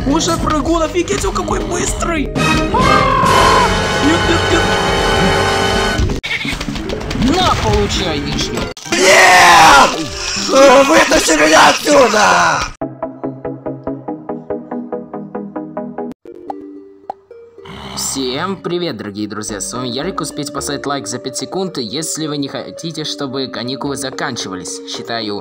Уже прыгун, офигеть, он какой быстрый! Нет, нет, нет! На, получай вишню! Нет! Вытащи меня отсюда! Всем привет, дорогие друзья, с вами Ярик. Успейте поставить лайк за 5 секунд, если вы не хотите, чтобы каникулы заканчивались. Считаю...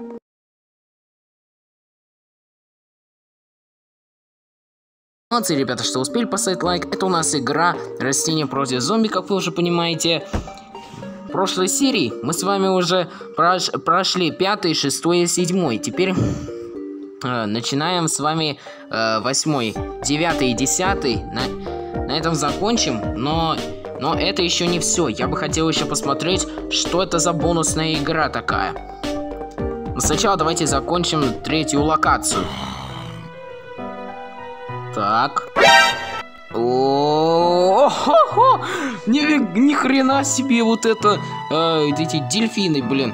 Молодцы, ребята, что успели поставить лайк. Это у нас игра Растения против зомби, как вы уже понимаете. В прошлой серии мы с вами уже прошли 5, 6, 7. Теперь начинаем с вами 8, 9 и 10. На этом закончим, но это еще не все. Я бы хотел еще посмотреть, что это за бонусная игра такая. Но сначала давайте закончим 3-ю локацию. Так. О-хо-хо! Ни хрена себе вот это, эти дельфины, блин.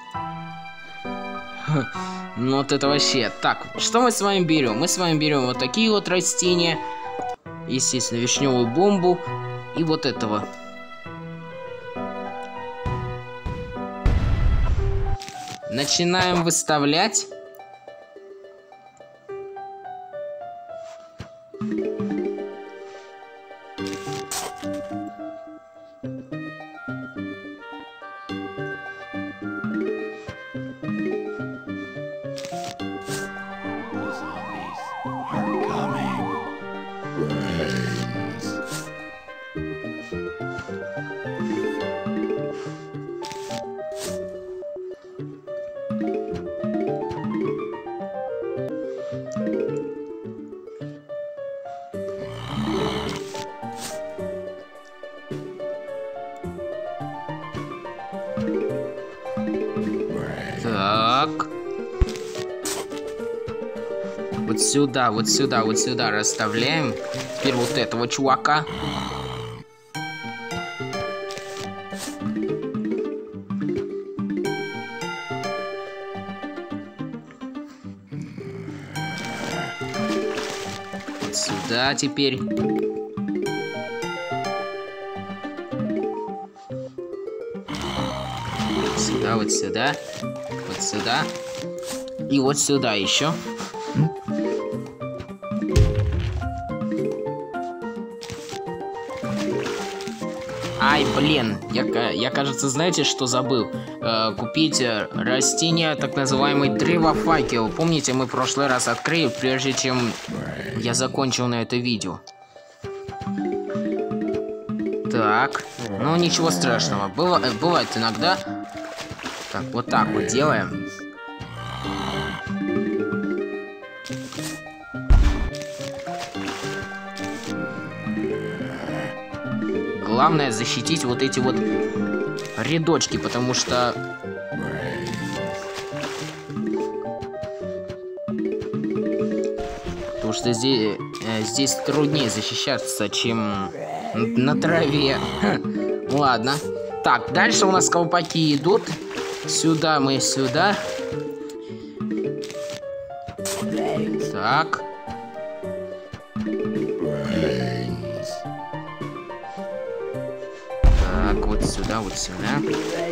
Ну вот это вообще. Так, что мы с вами берем? Мы с вами берем вот такие вот растения. Естественно, вишневую бомбу и вот этого. Начинаем выставлять. Так. Вот сюда расставляем. Теперь вот этого чувака. Вот сюда теперь. Сюда, вот сюда. Вот сюда. И вот сюда еще. Ай, блин, я, кажется, знаете, что забыл? Купить растение, так называемый древофакел. Помните, мы в прошлый раз открыли, прежде чем я закончил на это видео. Так, ну ничего страшного, бывает иногда. Так, вот так вот делаем. Главное защитить вот эти вот рядочки, потому что... здесь труднее защищаться, чем на траве. Ладно. Так, дальше у нас колпаки идут. Сюда мы, сюда. Так. Так, вот сюда, вот сюда.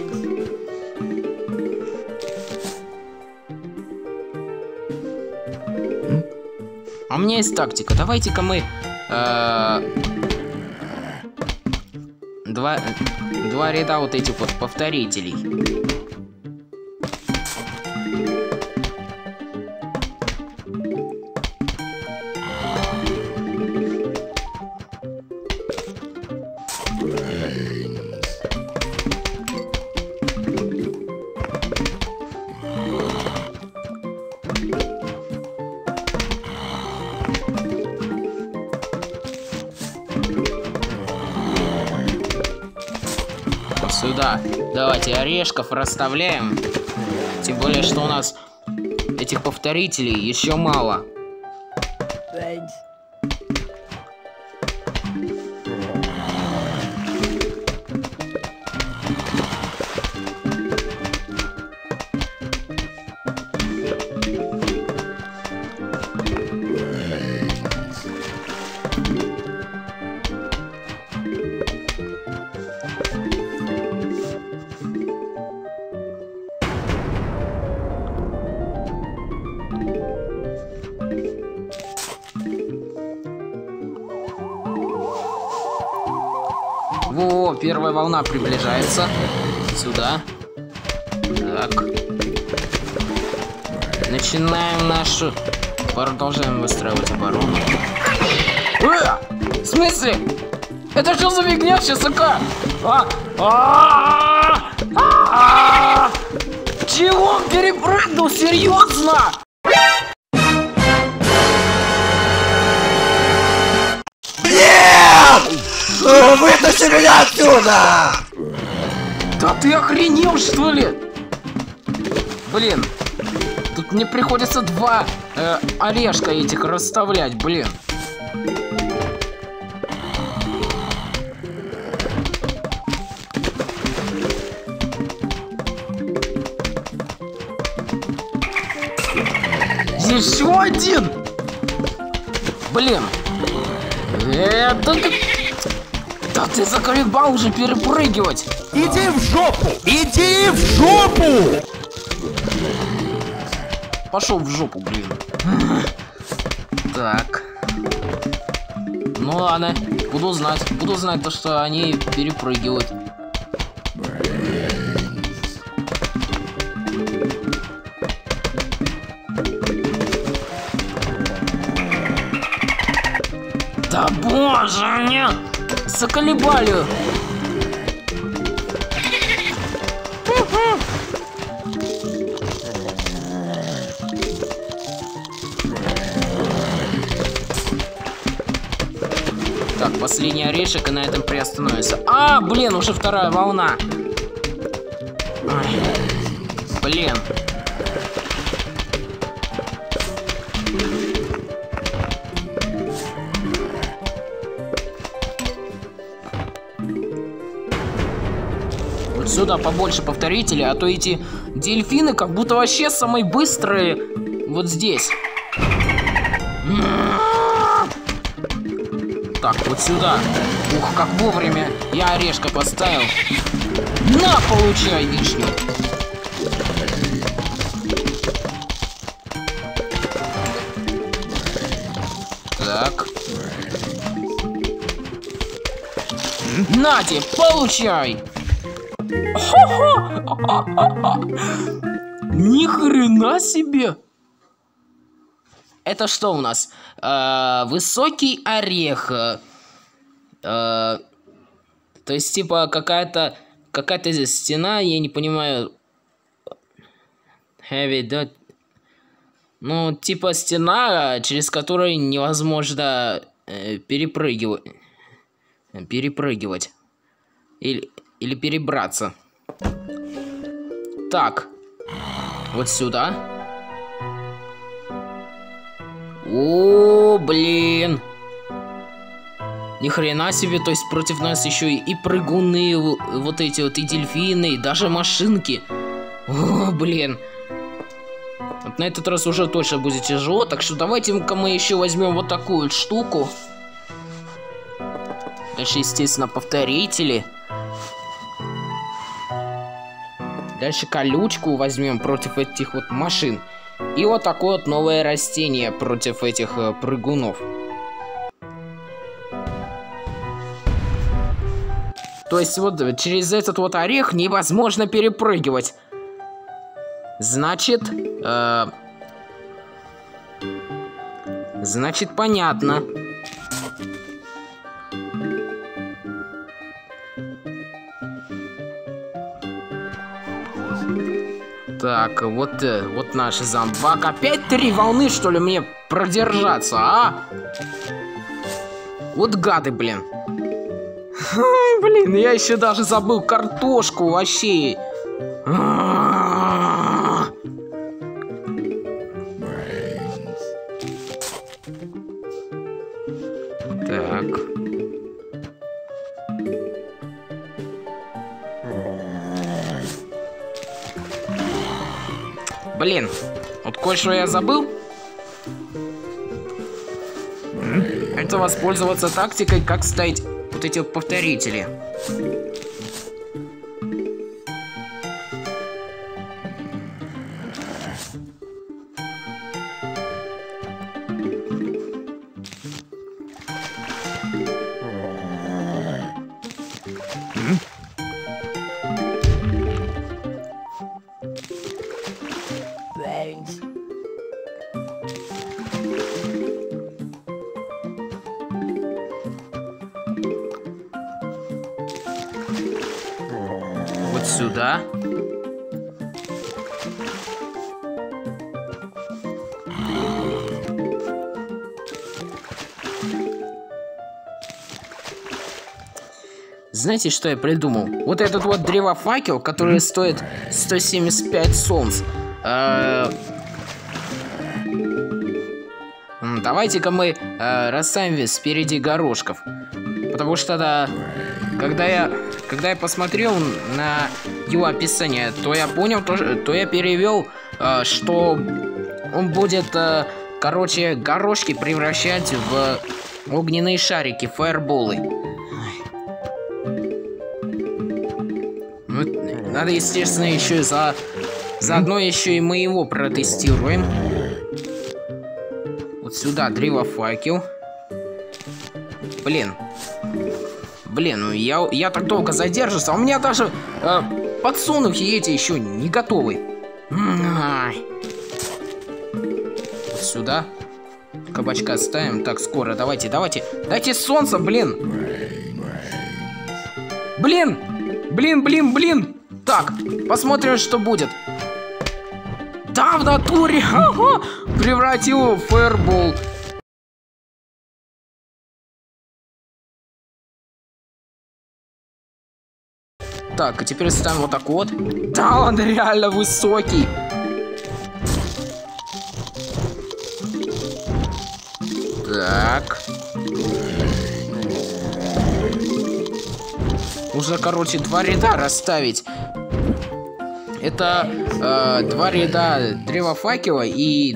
А у меня есть тактика. Давайте-ка мы... Два ряда вот этих вот повторителей. Сюда давайте орешков расставляем. Тем более, что у нас этих повторителей еще мало. Во, первая волна приближается. Сюда. Так. Начинаем нашу... Продолжаем выстраивать оборону. В смысле? Это что за фигня сейчас такая? Чего он перепрыгнул? Серьезно? Нет! Вытащи меня отсюда! Да ты охренел, что ли? Блин. Тут мне приходится два орешка этих расставлять, блин. Еще один! Блин. Да ты заколебал уже перепрыгивать! Иди в жопу! Иди в жопу! Пошел в жопу, блин. Так. Ну ладно, буду знать то, что они перепрыгивают. Да боже, мне заколебали. Так, последний орешек, и на этом приостановится. Блин, уже вторая волна. Ай, блин. Вот сюда побольше повторителей, а то эти дельфины как будто вообще самые быстрые вот здесь. Так, вот сюда. Ух, как вовремя я орешка поставил. На, получай вишню. Так. На тебе, получай. Ни хрена себе. Это что у нас? Высокий орех. То есть, типа, какая-то здесь стена, я не понимаю. Heavy, да? Ну, типа, стена, через которую невозможно перепрыгивать. Или перебраться. Так. Вот сюда. О, блин. Ни хрена себе, то есть против нас еще и прыгуны, вот эти вот, и дельфины, и даже машинки. О, блин. Вот на этот раз уже точно будет тяжело, так что давайте-ка мы еще возьмем вот такую вот штуку. Дальше, естественно, повторители. Дальше колючку возьмем против этих вот машин. И вот такое вот новое растение против этих прыгунов. То есть вот через этот вот орех невозможно перепрыгивать. Значит... Значит, понятно. Так, вот наш зомбак. Опять 3 волны, что ли, мне продержаться, а? Вот гады, блин. Блин, я еще даже забыл картошку вообще. Так. Блин, вот кое-что я забыл. Это воспользоваться тактикой, как ставить вот эти вот повторители. сюда. Знаете, что я придумал? Вот этот вот древофакел, который стоит 175 солнц. Давайте-ка мы расставим спереди горошков. Потому что, да, когда я посмотрел на его описание, то я понял, то я перевел, что он будет, короче, горошки превращать в огненные шарики, фаерболы. Надо, естественно, еще заодно еще и мы его протестируем. Вот сюда древофакел. Блин, ну я так долго задержался, а у меня даже подсолнухи эти еще не готовы. Вот сюда кабачка ставим. Так, скоро, давайте. Дайте солнце, блин. Блин. Так, посмотрим, что будет. Да, в натуре. Ага. Превратил в фаербол. Так, а теперь ставим вот так вот. Да, он реально высокий. Так. Нужно, короче, 2 ряда расставить. Это 2 ряда древофакела и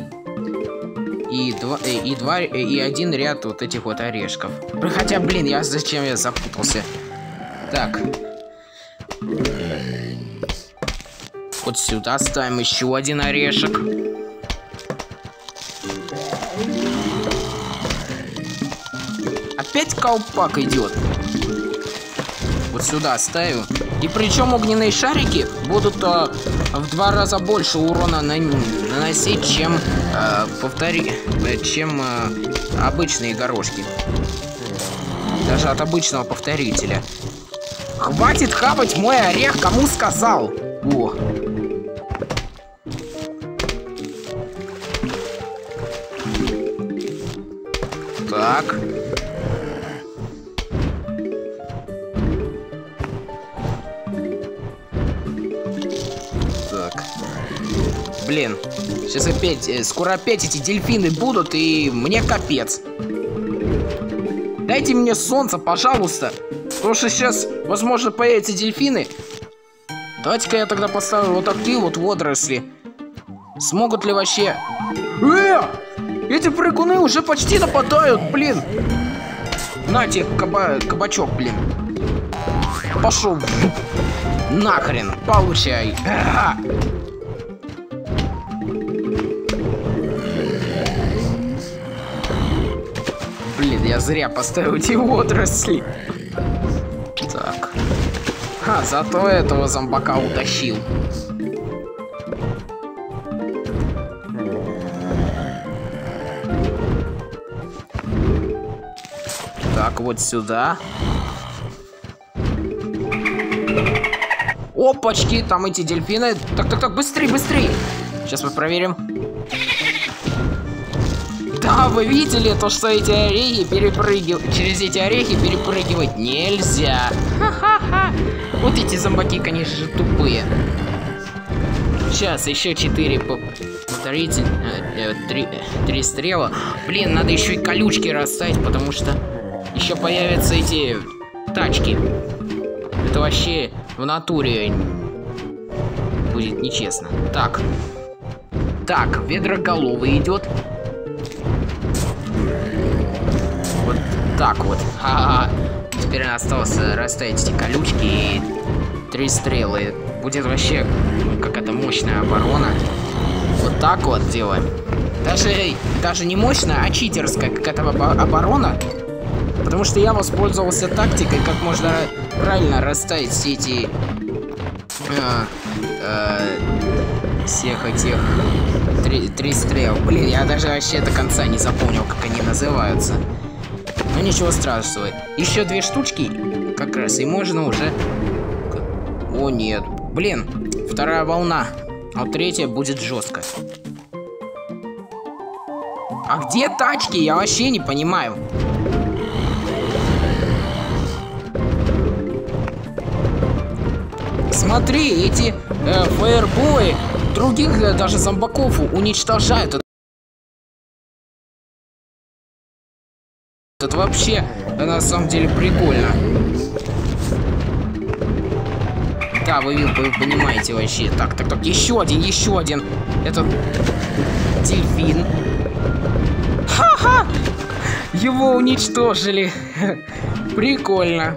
1 ряд вот этих вот орешков. Хотя, блин, зачем я запутался? Так. Вот сюда ставим еще 1 орешек. Опять колпак идет. Вот сюда ставим. И причем огненные шарики будут в 2 раза больше урона наносить, чем обычные горошки. Даже от обычного повторителя. Хватит хапать мой орех, кому сказал? О. Так. Блин, сейчас скоро опять эти дельфины будут, и мне капец. Дайте мне солнце, пожалуйста. Потому что сейчас, возможно, появятся дельфины. Давайте-ка я тогда поставлю вот такие вот водоросли. Смогут ли вообще... Эти прыгуны уже почти нападают, блин. Нате, кабачок, блин. Пошел. Нахрен, получай. Блин, я зря поставил эти водоросли. Так. Зато этого зомбака утащил. Так, вот сюда. Опачки, там эти дельфины. Так, быстрей. Сейчас мы проверим. Да, вы видели то, что эти орехи через эти орехи перепрыгивать нельзя. Ха-ха-ха. Вот эти зомбаки, конечно же, тупые. Сейчас еще 4 повторите. 3 стрела. Блин, надо еще и колючки расставить, потому что еще появятся эти тачки. Это вообще в натуре будет нечестно. Так, ведроголовый идет. Вот так вот. Теперь осталось расставить эти колючки и 3 стрелы. Будет вообще какая-то мощная оборона. Вот так вот делаем. Даже не мощная, а читерская какая-то оборона. Потому что я воспользовался тактикой, как можно правильно расставить все эти... всех этих... 3 стрел. Блин, я даже вообще до конца не запомнил, как они называются. Но ничего страшного. Еще 2 штучки как раз, и можно уже... О, нет. Блин, вторая волна. А третья будет жесткая. А где тачки? Я вообще не понимаю. Смотри, эти фаербои других даже зомбаков уничтожают. Это вообще на самом деле прикольно. Да, вы понимаете вообще. Так, еще один. Этот дельфин. Ха-ха! Его уничтожили. Прикольно.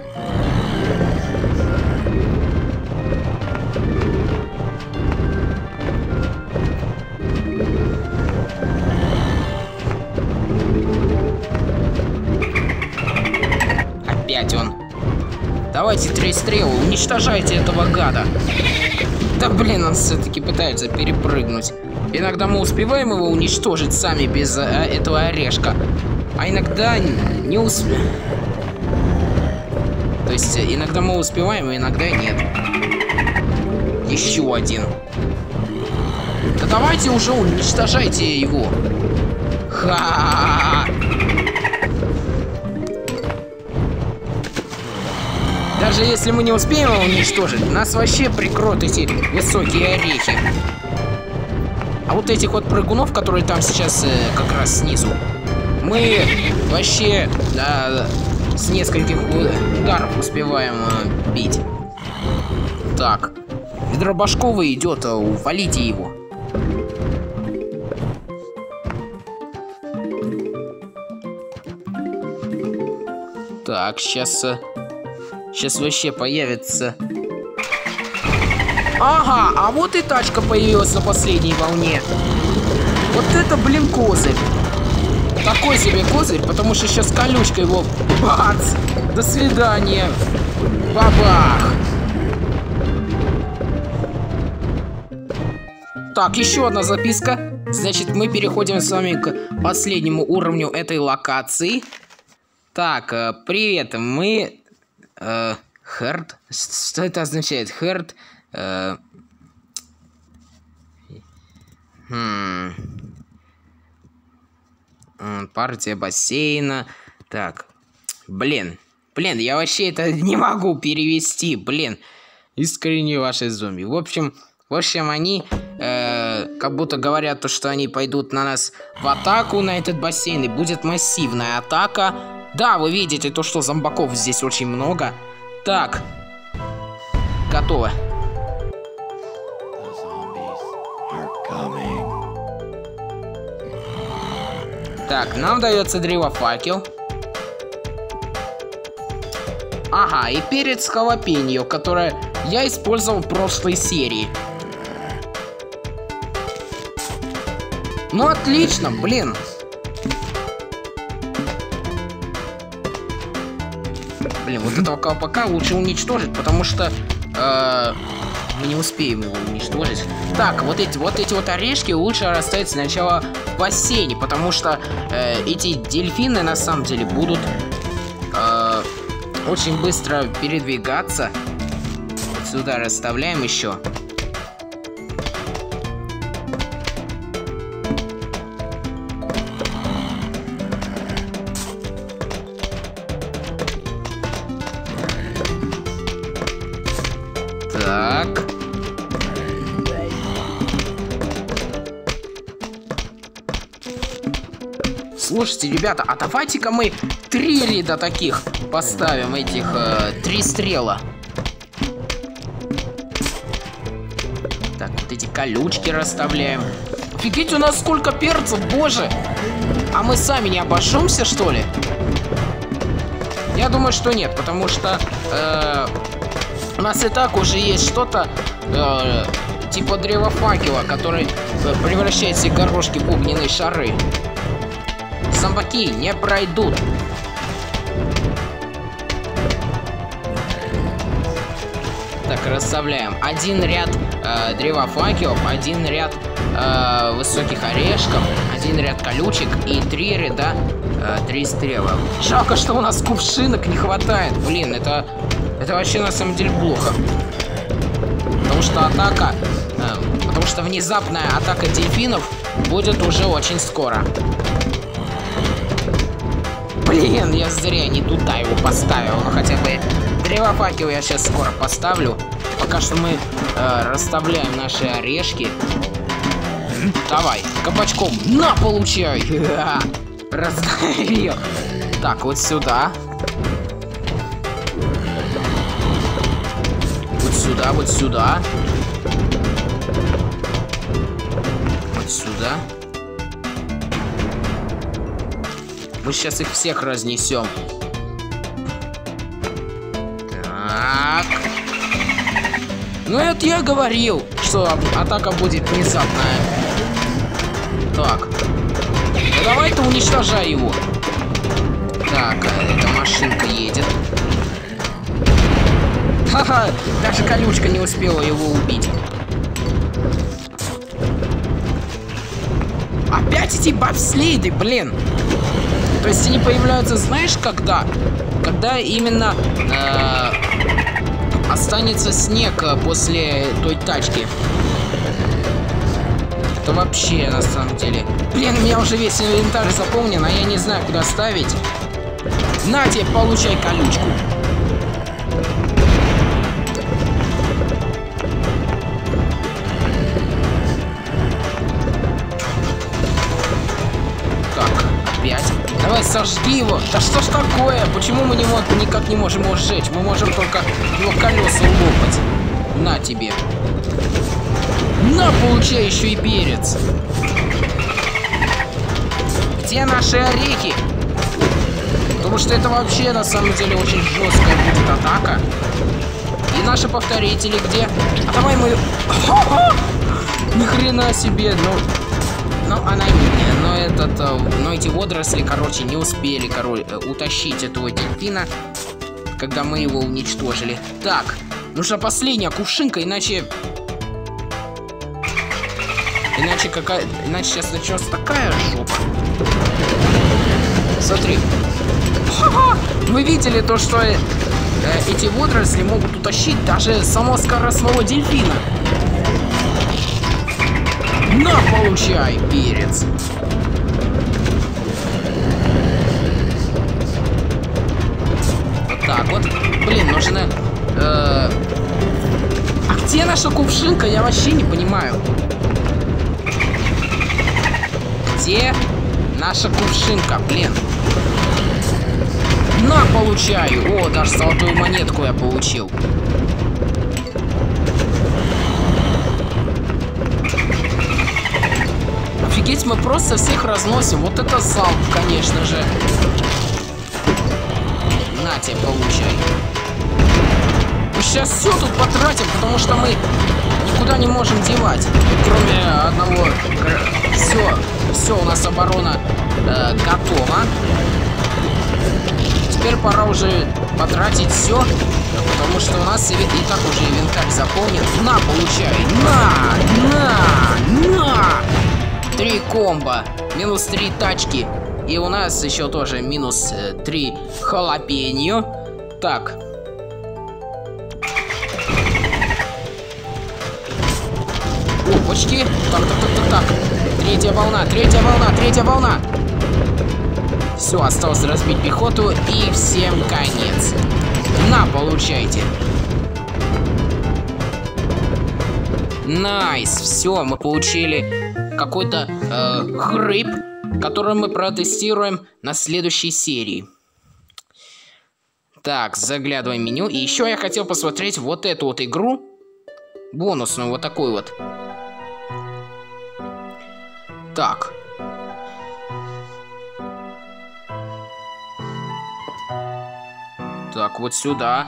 Опять он. Давайте 3 стрелы, уничтожайте этого гада. Да блин, он все-таки пытается перепрыгнуть. Иногда мы успеваем его уничтожить сами без этого орешка. А иногда не успеваем. То есть иногда мы успеваем, а иногда нет. Еще один. Да давайте уже уничтожайте его. Ха-ха-ха. Даже если мы не успеем его уничтожить, нас вообще прикроют эти высокие орехи. А вот этих вот прыгунов, которые там сейчас как раз снизу, мы вообще с нескольких ударов успеваем бить. Так, Дробашковый идет, увалите его. Так, сейчас вообще появится. Ага, а вот и тачка появилась на последней волне. Вот это, блин, козырь. Такой себе козырь, потому что сейчас колючка его... Бац! До свидания. Бабах! Так, еще одна записка. Значит, мы переходим с вами к последнему уровню этой локации. Так, привет, мы... Херд? Что это означает? Херд? Партия бассейна. Так. Блин, я вообще это не могу перевести. Блин. Искренне ваши зомби. В общем, они как будто говорят то, что они пойдут на нас в атаку на этот бассейн. И будет массивная атака. Да, вы видите то, что зомбаков здесь очень много. Так. Готово. Так, нам дается древофакел. Ага, и перец халапеньо, которое я использовал в прошлой серии. Ну, отлично, блин. Блин, вот этого колпака лучше уничтожить, потому что мы не успеем его уничтожить. Так, вот эти вот орешки лучше оставить сначала в бассейне, потому что эти дельфины на самом деле будут очень быстро передвигаться. Вот сюда расставляем еще. Так. Слушайте, ребята, а давайте-ка мы 3 ряда таких поставим, этих 3 стрела. Так, вот эти колючки расставляем. Офигеть, у нас сколько перцев, боже! А мы сами не обожжемся, что ли? Я думаю, что нет, потому что у нас и так уже есть что-то типа древофакела, который превращает все горошки в огненные шары. Зомбаки не пройдут. Так, расставляем. 1 ряд древофакелов, 1 ряд высоких орешков, 1 ряд колючек и 3 ряда 3 стрела. Жалко, что у нас кувшинок не хватает. Блин, это вообще на самом деле плохо. потому что потому что внезапная атака дельфинов будет уже очень скоро. Блин, я зря не туда его поставил, но хотя бы древофакел я сейчас скоро поставлю. Пока что мы расставляем наши орешки. Давай, кабачком, на, получай! Раздавил. Так, вот сюда. Вот сюда, вот сюда. Вот сюда. Мы сейчас их всех разнесем. Так. Ну это я говорил, что атака будет внезапная. Так. Ну давай ты уничтожай его. Так, эта машинка едет. Ха-ха, даже колючка не успела его убить. Опять эти бобслейды, блин. То есть они появляются, знаешь, когда? Когда именно останется снег после той тачки. Это вообще, на самом деле. Блин, у меня уже весь инвентарь заполнен, а я не знаю, куда ставить. На тебе, получай колючку. Так, опять. Давай, сожги его. Да что ж такое? Почему мы никак не можем его сжечь? Мы можем только его колеса улопать. На тебе. На, получай еще и перец. Где наши орехи? Потому что это вообще на самом деле очень жесткая будет атака. И наши повторители где? А давай мы... Ни хрена себе, ну она не... Но эти водоросли, короче, не успели, утащить этого дельфина, когда мы его уничтожили. Так, нужна последняя кувшинка, иначе сейчас начнется такая жопа. Смотри. Вы видели то, что эти водоросли могут утащить даже самого скоростного дельфина. На, получай, перец. Вот так вот. Блин, нужно... А где наша кувшинка? Я вообще не понимаю. Где наша кувшинка, блин? На, получаю! О, даже золотую монетку я получил. Офигеть, мы просто всех разносим. Вот это залп, конечно же. На тебе, получай. Мы сейчас все тут потратим, потому что мы никуда не можем девать. Кроме одного. Все, у нас оборона готова. Теперь пора уже потратить все, потому что у нас и так уже инвентарь заполнен. На, получай! На! 3 комбо, минус 3 тачки. И у нас еще тоже минус 3 халапеньо. Так. Опачки. Так. Третья волна. Все, осталось разбить пехоту и всем конец. На, получайте. Найс, все, мы получили какой-то гриб, который мы протестируем на следующей серии. Так, заглядываем в меню. И еще я хотел посмотреть вот эту вот игру. Бонусную, вот такую вот. Так. Так, вот сюда.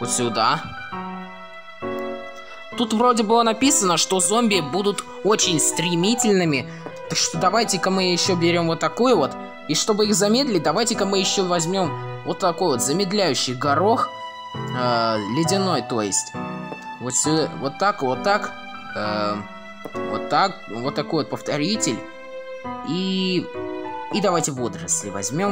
Тут вроде было написано, что зомби будут очень стремительными. Так что давайте-ка мы еще берем вот такой вот. И чтобы их замедлить, давайте-ка мы еще возьмем вот такой вот замедляющий горох. Ледяной, то есть. Вот сюда, вот так. Вот такой вот повторитель. И давайте водоросли возьмем.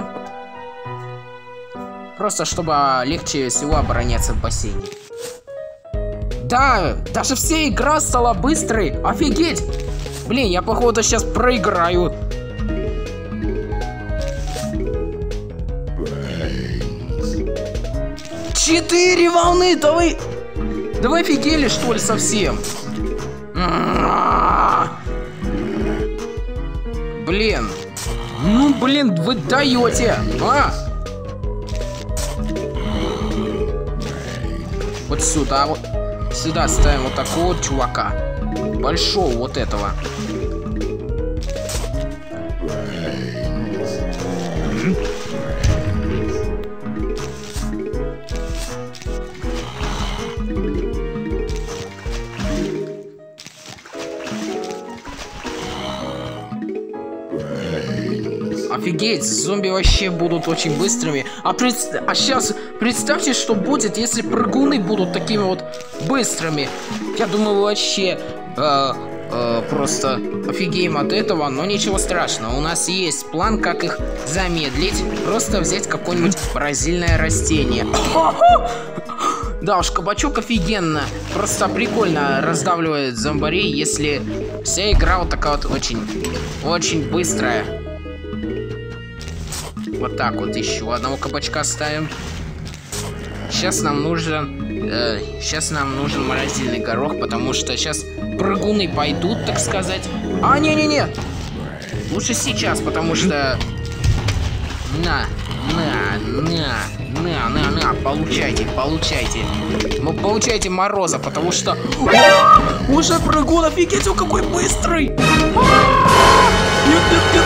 Просто чтобы легче всего обороняться в бассейне. Да, даже вся игра стала быстрой. Офигеть. Блин, я походу сейчас проиграю. 4 волны, давай. Давай офигели, что ли, совсем? Блин. Ну, блин, вы даете. Вот сюда вот. Сюда ставим вот такого вот чувака. Большого вот этого. Офигеть, зомби вообще будут очень быстрыми. А сейчас представьте, что будет, если прыгуны будут такими вот быстрыми. Я думаю, вообще просто офигеем от этого, но ничего страшного. У нас есть план, как их замедлить. Просто взять какое-нибудь поразительное растение. Да уж, кабачок офигенно. Просто прикольно раздавливает зомбарей, если вся игра вот такая вот очень быстрая. Вот так вот еще одного кабачка ставим. Сейчас нам нужен морозильный горох, потому что сейчас прыгуны пойдут, так сказать. Не-не-не. Лучше сейчас, потому что... На, получайте. Получайте мороза, потому что... Уже прыгун, офигеть, он какой быстрый! Нет.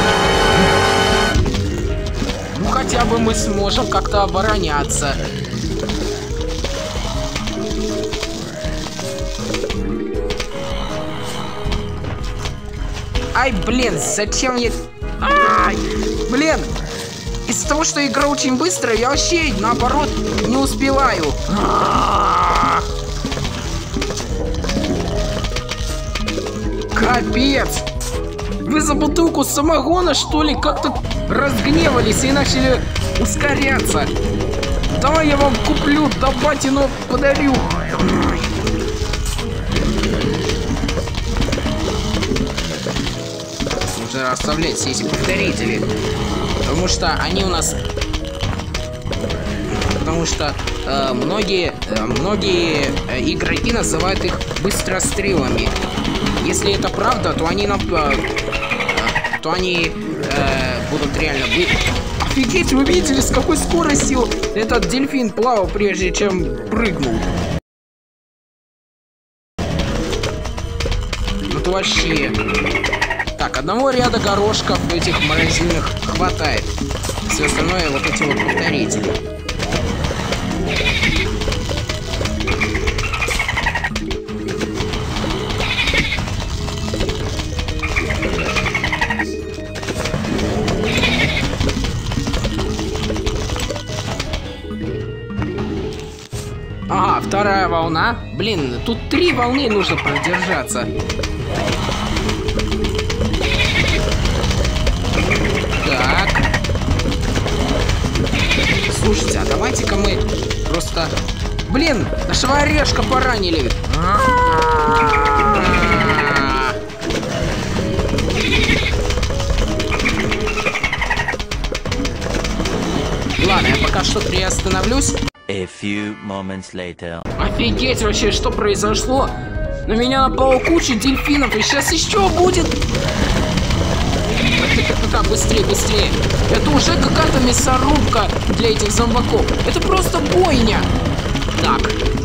Ну хотя бы мы сможем как-то обороняться. Ай, блин, зачем мне... Ай, блин! Из-за того, что игра очень быстрая, я вообще, наоборот, не успеваю. Капец! Вы за бутылку самогона, что ли, как-то разгневались и начали ускоряться? Давай я вам куплю, да батину подарю. Нужно расставлять все эти повторители. Потому что они у нас... Потому что многие игроки называют их быстрострелами. Если это правда, то они нам... то они будут реально... Офигеть, вы видели, с какой скоростью этот дельфин плавал, прежде чем прыгнул? Ну то вообще... Так, одного ряда горошков этих морозильных хватает. Все остальное вот эти вот повторители. Ага, вторая волна. Блин, тут 3 волны нужно продержаться. Так. Слушайте, а давайте-ка мы просто... Блин, нашего орешка поранили. Ладно, я пока что приостановлюсь. A few moments later. Офигеть вообще, что произошло? На меня напала куча дельфинов, и сейчас еще будет. Так, быстрее. Это уже какая-то мясорубка для этих зомбаков. Это просто бойня. Так.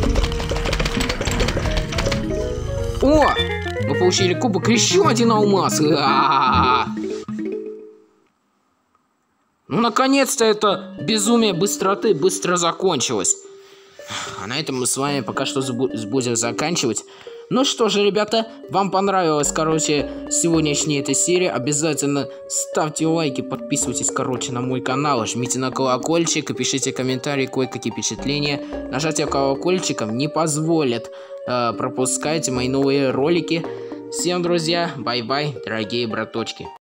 О! Мы получили кубок, еще один алмаз. Ну, наконец-то это безумие быстроты быстро закончилось. А на этом мы с вами пока что будем заканчивать. Ну что же, ребята, вам понравилась, короче, сегодняшняя эта серия. Обязательно ставьте лайки, подписывайтесь, короче, на мой канал. Жмите на колокольчик и пишите комментарии, кое-какие впечатления. Нажатие колокольчиков не позволит пропускать мои новые ролики. Всем, друзья, бай-бай, дорогие браточки.